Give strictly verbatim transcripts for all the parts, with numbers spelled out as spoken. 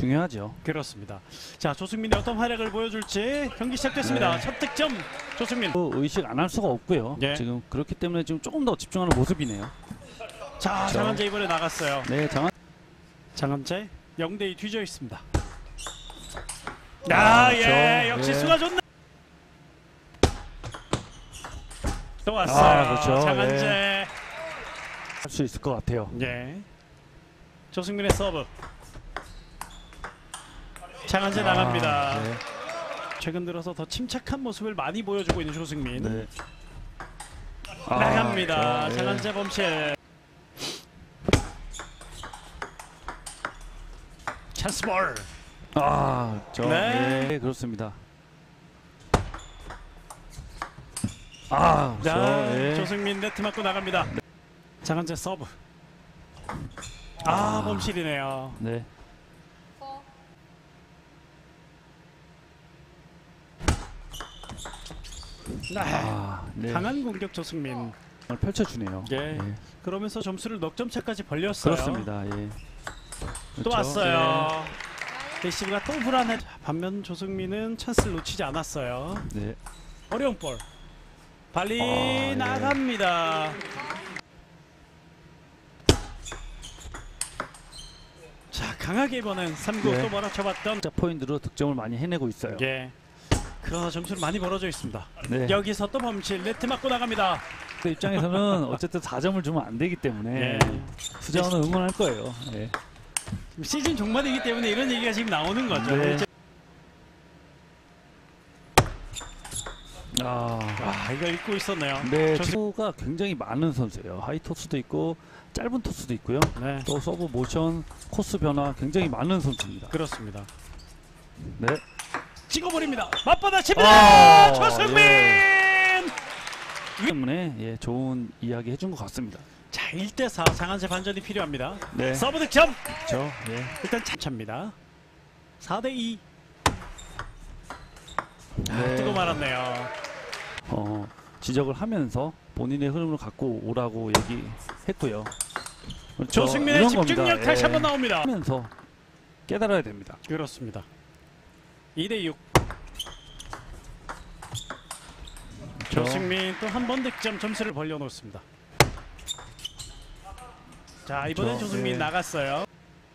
중요하죠. 그렇습니다. 자, 조승민이 어떤 활약을 보여줄지 경기 시작됐습니다. 네. 첫 득점 조승민. 의식 안 할 수가 없고요. 예. 지금 그렇기 때문에 지금 조금 더 집중하는 모습이네요. 자, 그렇죠. 장한재 이번에 나갔어요. 네, 장한. 장한재 영 대 이 뒤져 있습니다. 아, 아, 그렇죠. 예, 역시 예. 수가 좋네. 또 왔어요. 아, 그렇죠. 장한재. 할 수 있을 것 같아요. 예. 조승민의 서브. 장한재 아, 나갑니다. 네. 최근 들어서 더 침착한 모습을 많이 보여주고 있는 조승민. 네. 나갑니다. 아, 그렇죠. 장한재 범실. 찬스볼. 아, 저, 네. 네, 그렇습니다. 아, 자, 그렇죠. 예. 조승민 네트 맞고 나갑니다. 장한재 서브. 아, 아. 범실이네요. 네. 네. 아, 네. 강한 공격 조승민. 펼쳐주네요. 예. 예. 그러면서 점수를 넉 점 차까지 벌렸어요. 그렇습니다. 예. 또 그렇죠. 왔어요. 레시브가 또 불안해. 반면 조승민은 찬스를 놓치지 않았어요. 예. 네. 어려운 볼. 발리 아, 예. 나갑니다. 자, 강하게 이번엔 삼 구 네. 또 몰아쳐봤던. 자, 포인트로 득점을 많이 해내고 있어요. 예. 그러나 점수는 많이 벌어져 있습니다. 네. 여기서 또 범실 네트 맞고 나갑니다. 그 입장에서는 어쨌든 사 점을 주면 안 되기 때문에 예. 수장은 응원할 거예요. 예. 시즌 종말이기 때문에 이런 얘기가 지금 나오는 거죠. 네. 이제- 아, 와, 이거 읽고 있었네요. 네, 조승- 투가 굉장히 많은 선수예요. 하이 토스도 있고 짧은 토스도 있고요. 네, 또 서브 모션, 코스 변화 굉장히 많은 선수입니다. 그렇습니다. 네. 찍어버립니다. 맞받아칩니다. 아, 조승민. 때문에 예, 좋은 이야기 해준 것 같습니다. 자, 일 대 사 장한재 반전이 필요합니다. 네. 서브 득점. 그렇죠. 예. 일단 차입니다. 사 대 이. 아, 네. 뜨고 말았네요. 어, 지적을 하면서 본인의 흐름을 갖고 오라고 얘기했고요. 그렇죠. 조승민의 이런 집중력 겁니다. 다시 예. 한번 나옵니다. 하면서 깨달아야 됩니다. 그렇습니다. 이 대 육. 그렇죠. 조승민 또 한 번 득점 점수를 벌려놓습니다. 자, 이번엔 그렇죠. 조승민 예. 나갔어요.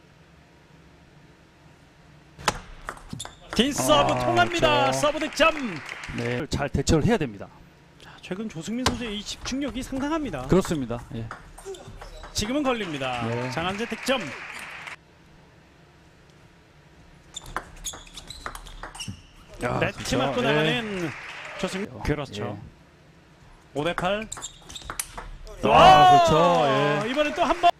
긴 서브 아, 통합니다. 그렇죠. 서브 득점. 네, 잘 대처를 해야 됩니다. 자, 최근 조승민 선수의 이 집중력이 상당합니다. 그렇습니다. 예. 지금은 걸립니다. 네. 장한재 득점. 야, 네트 그렇죠. 맞고 예. 나가는 조승민. 그렇죠. 예. 오 대 팔. 아, 그렇죠. 예. 이번엔 또 한 번.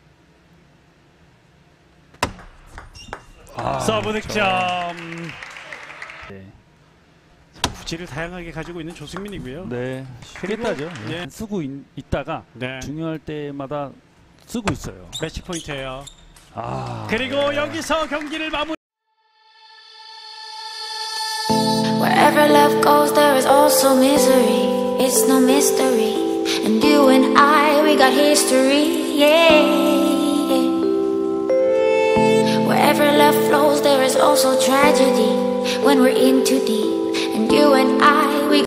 아, 서브 그렇죠. 득점. 네. 구질을 다양하게 가지고 있는 조승민이고요. 네, 그리고- 쉬겠다죠. 예. 예. 쓰고 있, 있다가 네. 중요할 때마다 쓰고 있어요. 매치 포인트예요. 아, 그리고 네. 여기서 경기를 마무리. Wherever love goes, there is also misery. It's no mystery. And you and I, we got history. Yeah. Wherever love flows, there is also tragedy. When we're in too deep. And you and I,